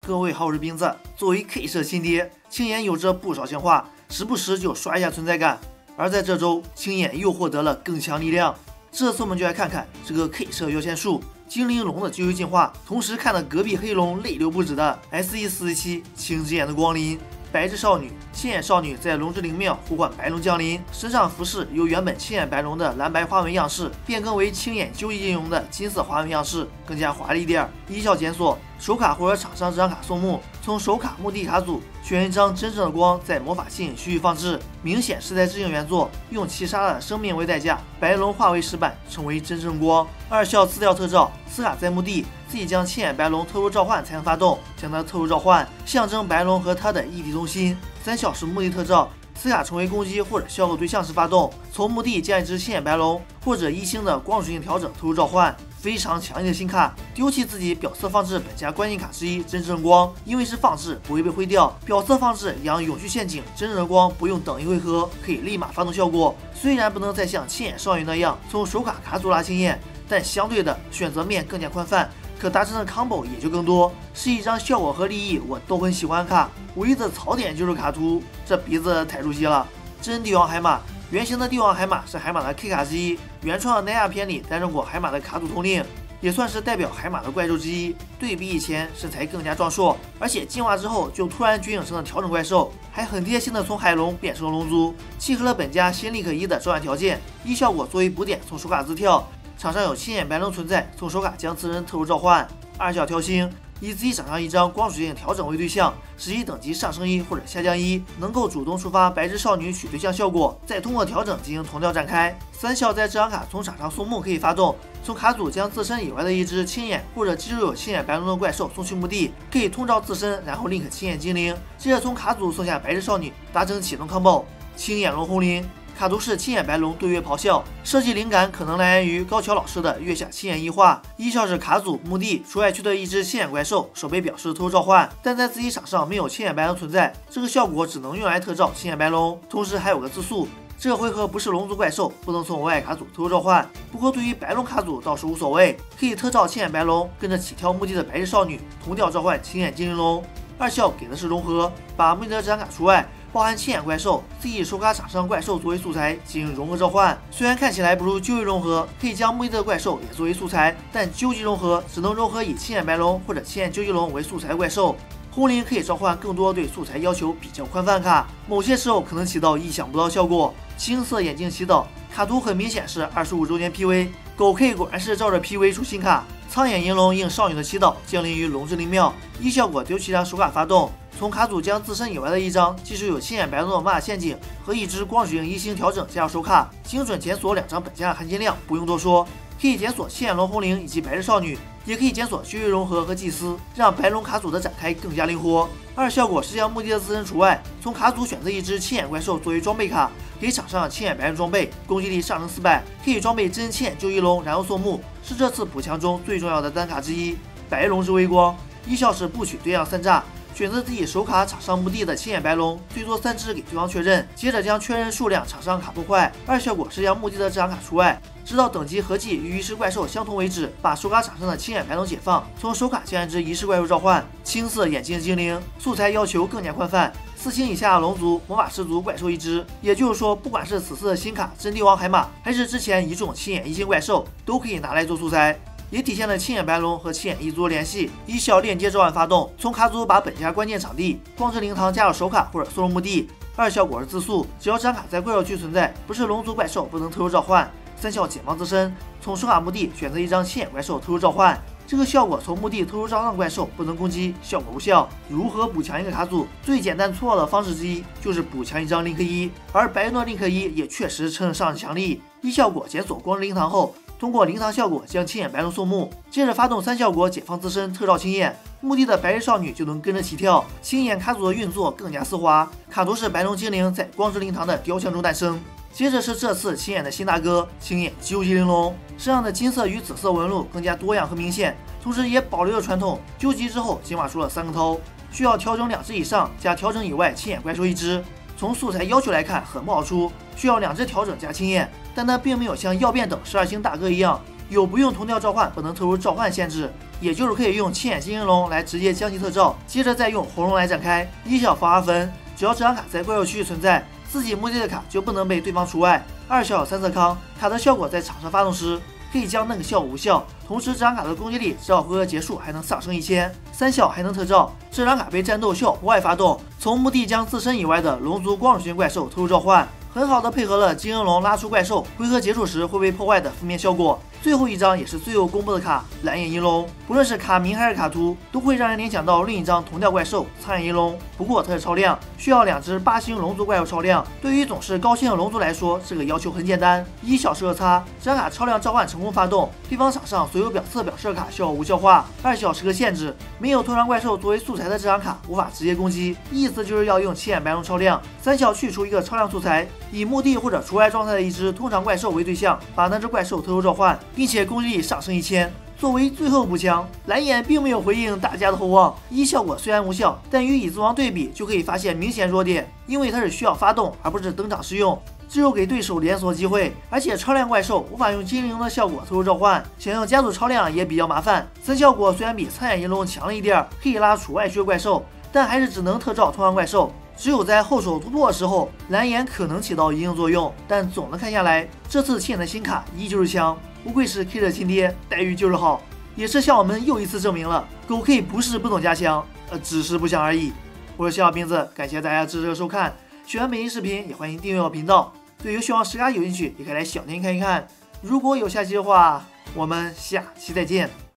各位好日兵子，作为 K 社新爹，青眼有着不少情话，时不时就刷一下存在感。而在这周，青眼又获得了更强力量。这次我们就来看看这个 K 社摇钱树精灵龙的继续进化，同时看得隔壁黑龙泪流不止的 SE417青之眼的光临。白之少女、青眼少女在龙之灵庙呼唤白龙降临，身上服饰由原本青眼白龙的蓝白花纹样式变更为青眼究极金龙的金色花纹样式，更加华丽点。一效检索手卡或者厂商这张卡送目，从手卡墓地卡组选一张真正的光，在魔法信区域放置，明显是在致敬原作，用七杀的生命为代价，白龙化为石板，成为真正光。二效次调特召，此卡在墓地自己将青眼白龙特殊召唤才能发动，将它特殊召唤，象征白龙和它的异体中心。三效是墓地特召，此卡成为攻击或者效果对象时发动，从墓地将一只青眼白龙或者一星的光属性调整特殊召唤。非常强硬的新卡，丢弃自己表色放置本家关键卡之一真正光，因为是放置不会被挥掉，表色放置养永续陷阱，真正的光不用等一回合可以立马发动效果。虽然不能再像青眼少女那样从手卡卡组拉青眼，但相对的选择面更加宽泛，可达成的 combo 也就更多，是一张效果和利益我都很喜欢的卡。唯一的槽点就是卡图，这鼻子太出戏了。真帝王海马，原型的帝王海马是海马的 K 卡之一，原创的奈亚篇里担任过海马的卡组统领，也算是代表海马的怪兽之一。对比以前，身材更加壮硕，而且进化之后就突然觉醒成了调整怪兽，还很贴心的从海龙变成了龙族，契合了本家新力可一的召唤条件。一效果作为补点，从手卡自跳，场上有青眼白龙存在，从手卡将此人特殊召唤。二效挑星，以自己场上一张光属性调整为对象，使其等级上升1或者下降1，能够主动触发白之少女取对象效果，再通过调整进行同调展开。三效在这张卡从场上送墓可以发动，从卡组将自身以外的一只青眼或者记住有青眼白龙的怪兽送去墓地，可以通召自身，然后 link 青眼精灵，接着从卡组送下白之少女，达成启动 combo。青眼龙红绫。卡图是青眼白龙对月咆哮，设计灵感可能来源于高桥老师的月下青眼异化。一效是卡组墓地除外区的一只青眼怪兽，手被表示特殊召唤，但在自己场上没有青眼白龙存在，这个效果只能用来特召青眼白龙，同时还有个自速。这个回合不是龙族怪兽，不能从额外卡组特殊召唤。不过对于白龙卡组倒是无所谓，可以特召青眼白龙，跟着起跳墓地的白日少女同调召唤青眼精灵龙。二效给的是融合，把墓地的这张卡除外，包含青眼怪兽，自己手卡场上怪兽作为素材进行融合召唤。虽然看起来不如究极融合，可以将墓地的怪兽也作为素材，但究极融合只能融合以青眼白龙或者青眼究极龙为素材的怪兽。红绫可以召唤更多对素材要求比较宽泛卡，某些时候可能起到意想不到效果。青色眼镜祈祷，卡图很明显是25周年 PV， 狗 K 果然是照着 PV 出新卡。苍眼银龙应少女的祈祷降临于龙之灵庙，一效果丢弃张手卡发动，从卡组将自身以外的一张既是有青眼白龙的玛陷阱和一只光属性一星调整加入手卡，精准检索2张本家的含金量，不用多说，可以检索青眼龙红绫以及白日少女，也可以检索区域融合和祭司，让白龙卡组的展开更加灵活。二效果是将墓地的自身除外，从卡组选择一只青眼怪兽作为装备卡，给场上青眼白龙装备，攻击力上升400，可以装备真青眼究极龙，然后送墓，是这次补强中最重要的单卡之一。白龙之微光，一效是不取对象3炸，选择自己手卡场上墓地的青眼白龙，最多3只给对方确认，接着将确认数量场上卡破坏。二效果是将墓地的这张卡除外，直到等级合计与遗失怪兽相同为止，把手卡场上的青眼白龙解放，从手卡将一只遗失怪兽召唤。青色眼镜精灵，素材要求更加宽泛，4星以下的龙族、魔法师族怪兽一只，也就是说，不管是此次的新卡真帝王海马，还是之前一众青眼一星怪兽，都可以拿来做素材。也体现了青眼白龙和青眼一族的联系。一效链接召唤发动，从卡组把本家关键场地光之灵堂加入手卡或者送入墓地。二效果是自速，只要这张卡在怪兽区存在，不是龙族怪兽不能特殊召唤。三效解放自身，从手卡墓地选择一张青眼怪兽特殊召唤。这个效果从墓地特殊召唤怪兽不能攻击，效果无效。如何补强一个卡组？最简单粗暴的方式之一就是补强一张link 1，而白诺link 1也确实称得上强力。一效果检索光之灵堂后，通过灵堂效果将青眼白龙送墓，接着发动3效果解放自身特召青眼，墓地的白日少女就能跟着起跳，青眼卡组的运作更加丝滑。卡图是白龙精灵在光之灵堂的雕像中诞生。接着是这次青眼的新大哥青眼究极玲珑，身上的金色与紫色纹路更加多样和明显，同时也保留了传统究极之后进化出了3个头，需要调整2只以上加调整以外青眼怪兽1只。从素材要求来看很不好出，需要2只调整加青眼，但它并没有像曜变等12星大哥一样有不用同调召唤不能特殊召唤限制， 也就是可以用青眼金银龙来直接将其特召，接着再用红龙来展开。一小防2分，只要这张卡在怪兽区域存在，自己目的的卡就不能被对方除外。二小三色康，卡的效果在场上发动时可以将那个效果无效，同时这张卡的攻击力直到回合结束还能上升1000。三小还能特召，这张卡被战斗效果外发动，从墓地将自身以外的龙族光属性怪兽投入召唤。很好的配合了金银龙拉出怪兽，回合结束时会被破坏的负面效果。最后一张也是最后公布的卡蓝眼银龙，不论是卡名还是卡图，都会让人联想到另一张同调怪兽苍眼银龙。不过它是超量，需要2只8星龙族怪兽超量。对于总是高星的龙族来说，这个要求很简单。一小适合擦，这张卡超量召唤成功发动，对方场上所有表示卡效果无效化。二小是个限制，没有通常怪兽作为素材的这张卡无法直接攻击，意思就是要用青眼白龙超量。三小去除一个超量素材，以墓地或者除外状态的一只通常怪兽为对象，把那只怪兽特殊召唤，并且攻击力上升1000。作为最后补强，蓝眼并没有回应大家的厚望。一效果虽然无效，但与蚁族王对比就可以发现明显弱点，因为它是需要发动而不是登场使用，只有给对手连锁机会。而且超量怪兽无法用精灵的效果特殊召唤，想要加速超量也比较麻烦。三效果虽然比苍眼银龙强了一点，可以拉除外区怪兽，但还是只能特召通常怪兽。只有在后手突破的时候，蓝眼可能起到一定作用，但总的看下来，这次亲眼的新卡依旧是强，不愧是 K 的亲爹，待遇就是好，也是向我们又一次证明了狗 K 不是不懂加强，只是不想而已。我是小斌子，感谢大家支持和收看，喜欢本期视频也欢迎订阅我频道。对游戏王10卡有兴趣，也可以来小店看一看。如果有下期的话，我们下期再见。